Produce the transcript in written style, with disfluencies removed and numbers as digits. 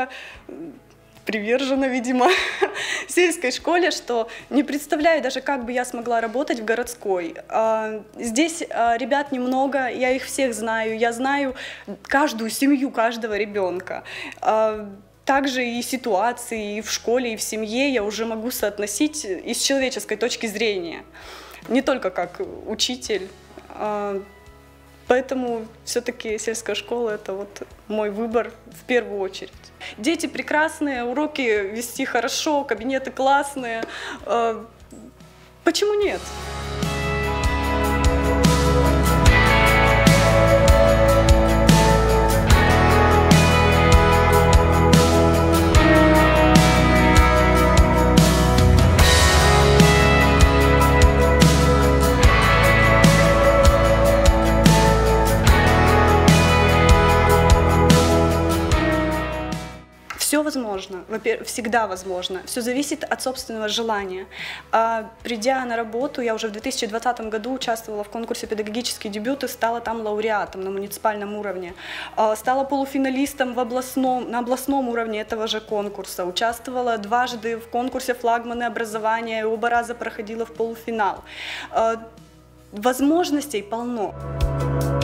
привержена, видимо, сельской школе, что не представляю даже, как бы я смогла работать в городской. Здесь ребят немного, я их всех знаю, я знаю каждую семью, каждого ребенка. Также и ситуации и в школе, и в семье я уже могу соотносить и с человеческой точки зрения, не только как учитель. Поэтому все-таки сельская школа – это вот мой выбор в первую очередь. Дети прекрасные, уроки вести хорошо, кабинеты классные. Почему нет? Все возможно, всегда возможно, все зависит от собственного желания. Придя на работу, я уже в 2020 году участвовала в конкурсе «Педагогический дебют» и стала там лауреатом на муниципальном уровне. Стала полуфиналистом на областном уровне этого же конкурса. Участвовала дважды в конкурсе «Флагманы образования» и оба раза проходила в полуфинал. Возможностей полно.